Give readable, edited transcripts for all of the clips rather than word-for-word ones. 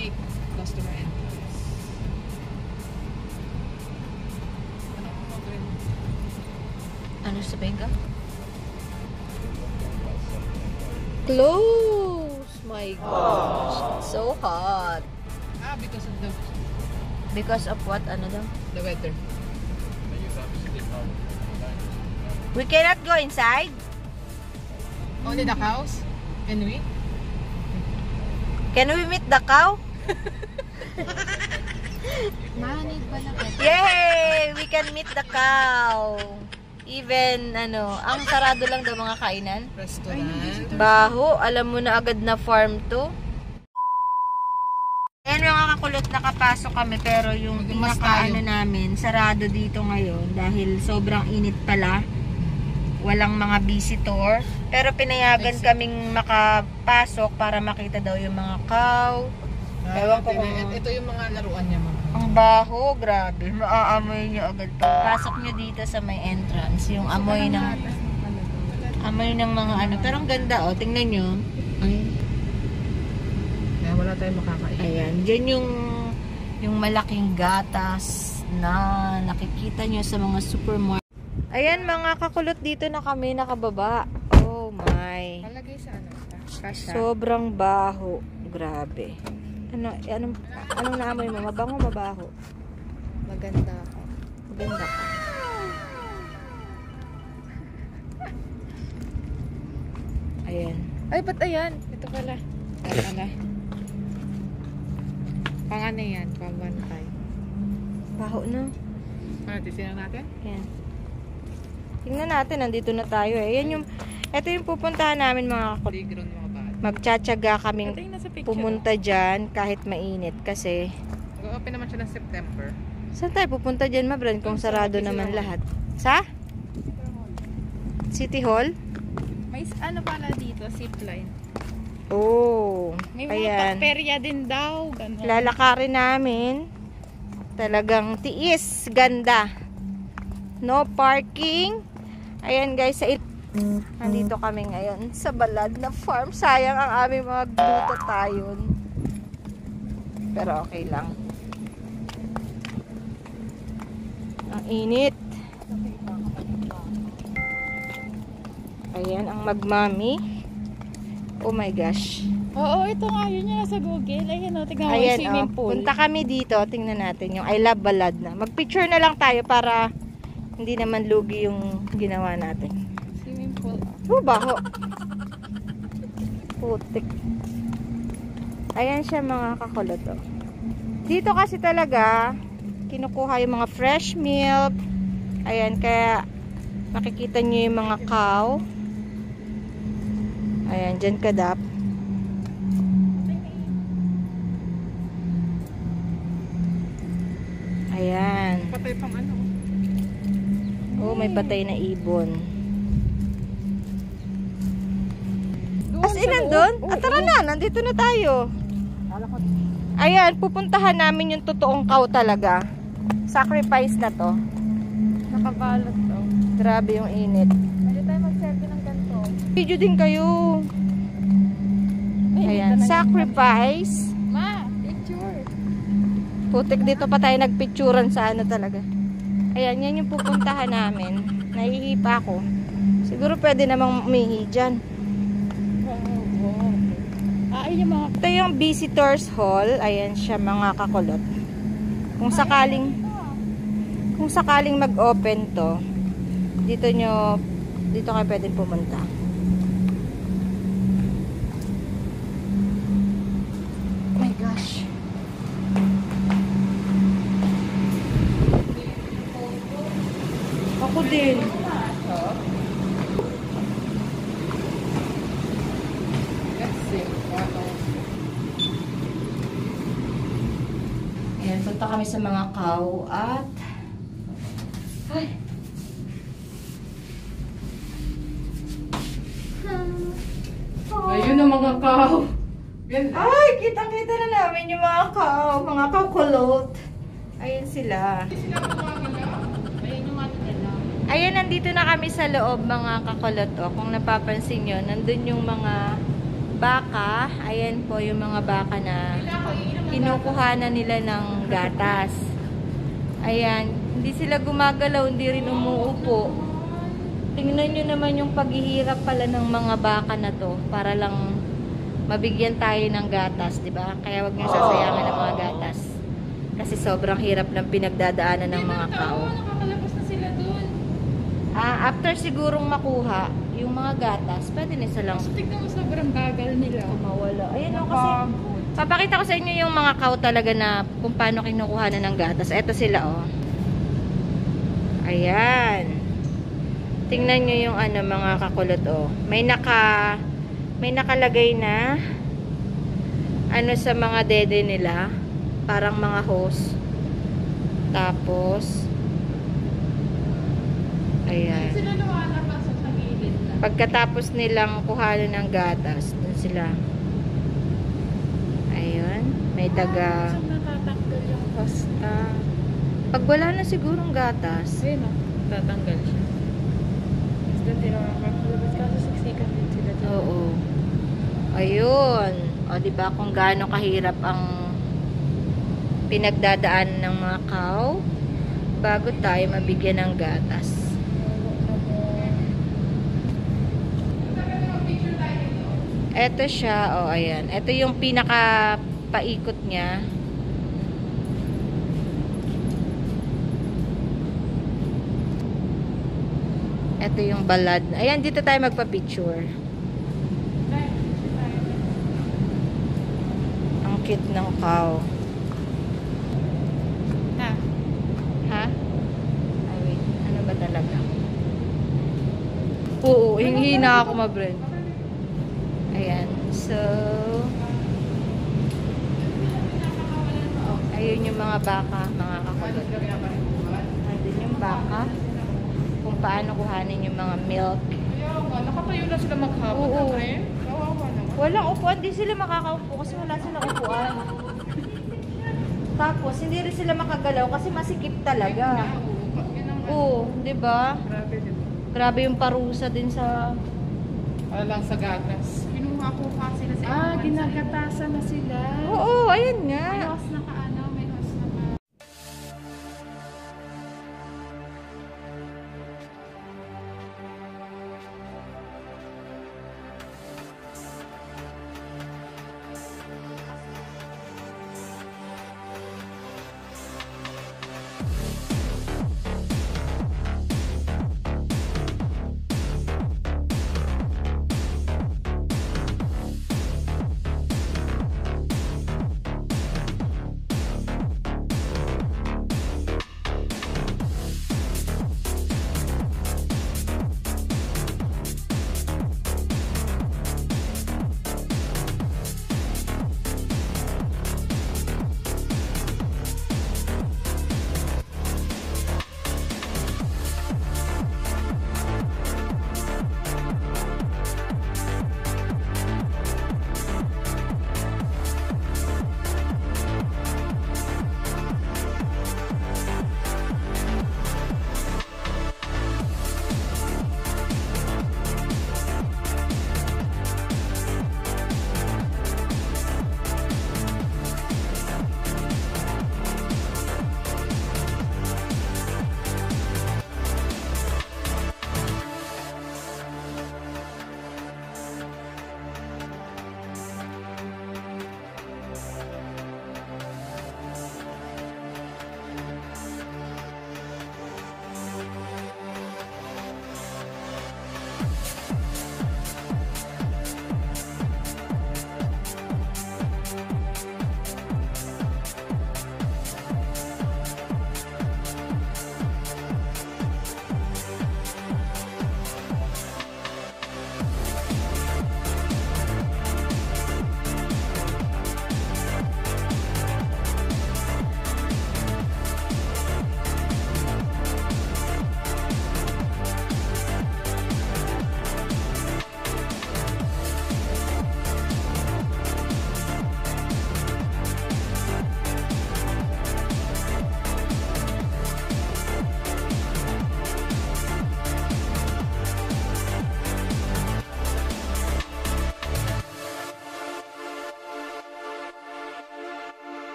make customer entrance. Ano sabihin ka? Close! My gosh. So hot. Because of Because of what? Ano daw? the weather. We cannot go inside? Only the cows? Can we? Can we meet the cow? Manid ba na Yay! We can meet the cow. Even, ang sarado lang daw mga kainan. Restaurant. Baho, alam mo na agad na farm to. Ayan mga kakulot, nakapasok kami pero yung pinaka namin, sarado dito ngayon dahil sobrang init pala. Walang mga visitor. Pero pinayagan kaming makapasok para makita daw yung mga cow. Ewan ko kung... Ito yung mga laruan niya, ma'am. Ang baho, grabe. Maaamoy nyo agad to. Pasok nyo dito sa may entrance. Yung amoy ng mga ano. Pero ang ganda, oh. Tingnan nyo. Ay. Kaya wala tayong makakain. Ayan. Diyan yung malaking gatas na nakikita nyo sa mga supermarket. Ayan mga kakulot, dito na kami nakababa. Oh my. Palagay sa ano? Kasha. Sobrang baho. Grabe. Anong naamoy mo? Mabango, mabaho? Maganda ako. Maganda ka. Ayan. Ay, ba't ayan? Ito pala. Ano? Pang ano yan? Pang bantay. Baho na. Ano, tisinan natin? Ayan. Tingnan natin, nandito na tayo eh. Ito yung pupuntahan namin mga kakulot. Playground mga bata. Magtsatsaga kaming Ito yung nasa picture. pumunta dyan kahit mainit kasi Mag-open naman siya ng September. saan tayo pupunta dyan, Mabran, kung sarado naman lahat? Sa? City Hall? May ano pala dito, zipline. Oh, May ayan. mga perya din daw. Ganun. Lalakarin namin. Talagang tiis, ganda. No parking. Ayan guys, nandito kami ngayon sa Balad na farm. Sayang ang aming mga glutathione. Pero okay lang. Ang init. Ayan ang magmami. Oh my gosh. Oo, ito nga yun yung nasa Google. Ayan o, tingnan mo yung Ayan, swimming pool. punta kami dito. Tingnan natin yung I Love Balad na. Magpicture na lang tayo para hindi naman lugi yung ginawa natin. Swimming pool. Baho. Putik. Ayan siya mga kakulot. Oh. Dito kasi talaga kinukuha yung mga fresh milk. Ayan, kaya makikita nyo yung mga cow. Ayan, dyan kadap. Ayan. Patay pang ano. Oh, may patay na ibon. As in, nandun? Tara na, nandito na tayo. Ayan, pupuntahan namin yung totoong cow talaga. Sacrifice na to. Nakabalot to. Grabe yung init. Pwede tayo mag-selfie ng ganito. Video din kayo. Ayan, sacrifice. Ma, picture. Putik, dito pa tayo nagpicturan sa ano talaga. Ayan, yan yung pupuntahan namin. Nahihipa ako. Siguro pwede namang umihi dyan. Ay, yung mga... Ito yung visitors hall. Ayan siya mga kakulot. Kung sakaling mag-open to, dito kayo pwedeng pumunta. Oh my gosh. Ako din. Ayan, punta kami sa mga cow at Ayun ang mga cow. ay, kitang-kita na namin yung mga cow, mga kakulot. Ayan sila. Ayun yung mga nila. Ayan, nandito na kami sa loob mga kakulot. O, kung napapansin nyo, nandun yung mga baka. Ayan po yung mga baka na kinukuhanan nila ng gatas. Ayan, hindi sila gumagalaw, hindi rin umuupo. Tingnan nyo naman yung paghihirap pala ng mga baka na to para lang mabigyan tayo ng gatas, di ba? Kaya wag niyo sasayangin ng mga gatas. Kasi sobrang hirap ng pinagdadaanan ng mga tao. Nakakalabas na sila dun. After sigurong makuha yung mga gatas, pwede na silang So, tignan mo sobrang bagal nila. mawala. Ayan o, kasi papakita ko sa inyo yung mga cow talaga na kung paano kinukuha na ng gatas. Eto sila o. Ayan. Tingnan nyo yung ano mga kakulot o. May nakalagay na ano sa mga dede nila. Parang mga hose. Tapos ayan. Sila lumalabas sa gilid na. Pagkatapos nilang kuhanan ng gatas, dun sila. Ayun. May taga... Saan natatanggal yung pasta? Pag wala na sigurong gatas. Ayun o. Tatanggal siya. Is that yung nakakalabas kasi siksikan din sila dyan. Oo. Ayun. O, diba kung gaano kahirap ang pinagdadaan ng mga cow bago tayo mabigyan ng gatas. Ito siya. O, ayan. Ito yung pinaka paikot niya. Ito yung balad. Ayan, dito tayo magpa-picture. Ang cute ng cow. Ha? Ha? Ay, wait. Ano ba talaga? Oo, hihina ako ma-blend. Ayan. So, ayun yung mga baka, mga kakulot. Andun yung baka. Kung paano kuhanin yung mga milk. Nakatayo lang sila maghapon. Oo. Kawawa naman. Walang upuan, di sila makakaupo kasi wala silang upuan. Tapos, hindi rin sila makagalaw kasi masikip talaga. Oo, di ba? Grabe, di ba? Grabe yung parusa din sa... Para lang sa gatas. Kinuha ko pa sila sa ginagatasan na sila. Oo, ayun nga. May host na kaano, may host na ka.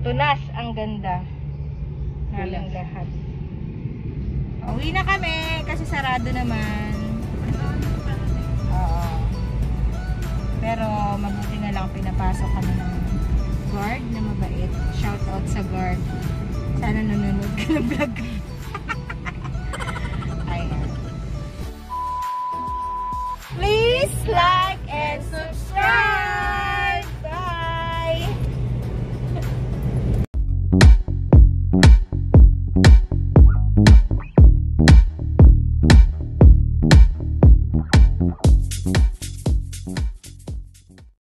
Tunas ang ganda. Halang lahat. Uwi na kami kasi sarado naman. Oo. Pero mabuti na lang pinapasok kami ng guard na mabait. Shout out sa guard. Sana nanonood ka ng vlog.